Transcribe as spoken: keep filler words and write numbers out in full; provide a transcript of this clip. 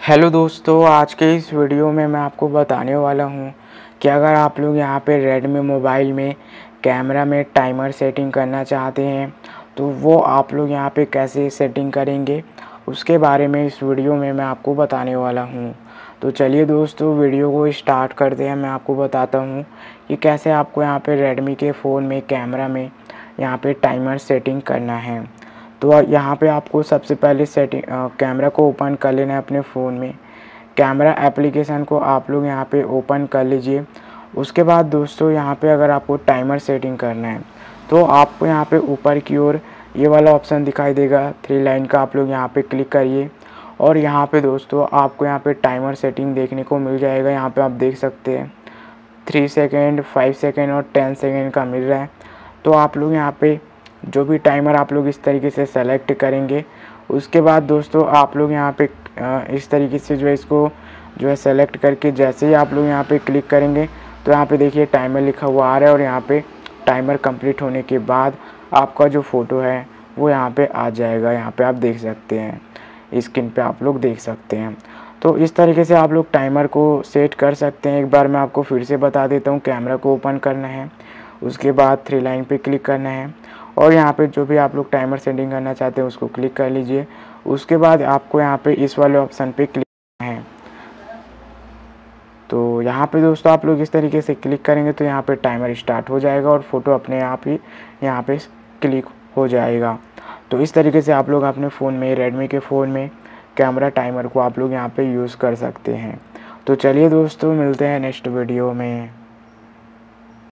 Hello दोस्तों, आज के इस वीडियो में मैं आपको बताने वाला हूँ कि अगर आप लोग यहाँ पे रेडमी मोबाइल में कैमरा में टाइमर सेटिंग करना चाहते हैं तो वो आप लोग यहाँ पे कैसे सेटिंग करेंगे उसके बारे में इस वीडियो में मैं आपको बताने वाला हूँ। तो चलिए दोस्तों, वीडियो को स्टार्ट करते हैं। मैं आपको बताता हूँ कि कैसे आपको यहाँ पे रेडमी के फ़ोन में कैमरा में यहाँ पे टाइमर सेटिंग करना है। तो यहाँ पे आपको सबसे पहले सेटिंग कैमरा को ओपन कर लेना है अपने फ़ोन में। कैमरा एप्लीकेशन को आप लोग यहाँ पे ओपन कर लीजिए। उसके बाद दोस्तों यहाँ पे अगर आपको टाइमर सेटिंग करना है तो आपको यहाँ पे ऊपर की ओर ये वाला ऑप्शन दिखाई देगा थ्री लाइन का, आप लोग यहाँ पे क्लिक करिए और यहाँ पे दोस्तों आपको यहाँ पे टाइमर सेटिंग देखने को मिल जाएगा। यहाँ पे आप देख सकते हैं थ्री सेकेंड, फाइव सेकेंड और टेन सेकेंड का मिल रहा है। तो आप लोग यहाँ पे जो भी टाइमर आप लोग इस तरीके से सेलेक्ट करेंगे। उसके बाद दोस्तों आप लोग यहाँ पे इस तरीके से जो है इसको जो है सेलेक्ट करके जैसे ही आप लोग यहाँ पे क्लिक करेंगे तो यहाँ पे देखिए टाइमर लिखा हुआ आ रहा है और यहाँ पे टाइमर कंप्लीट होने के बाद आपका जो फ़ोटो है वो यहाँ पे आ जाएगा। यहाँ पे आप देख सकते हैं, स्क्रीन पे आप लोग देख सकते हैं। तो इस तरीके से आप लोग टाइमर को सेट कर सकते हैं। एक बार मैं आपको फिर से बता देता हूँ। कैमरा को ओपन करना है, उसके बाद थ्री लाइन पे क्लिक करना है और यहाँ पे जो भी आप लोग टाइमर सेटिंग करना चाहते हैं उसको क्लिक कर लीजिए। उसके बाद आपको यहाँ पे इस वाले ऑप्शन पे क्लिक करना है। तो यहाँ पे दोस्तों आप लोग इस तरीके से क्लिक करेंगे तो यहाँ पे टाइमर स्टार्ट हो जाएगा और फ़ोटो अपने आप ही यहाँ पे क्लिक हो जाएगा। तो इस तरीके से आप लोग अपने फ़ोन में, रेडमी के फ़ोन में कैमरा टाइमर को आप लोग यहाँ पे यूज़ कर सकते हैं। तो चलिए दोस्तों, मिलते हैं नेक्स्ट वीडियो में।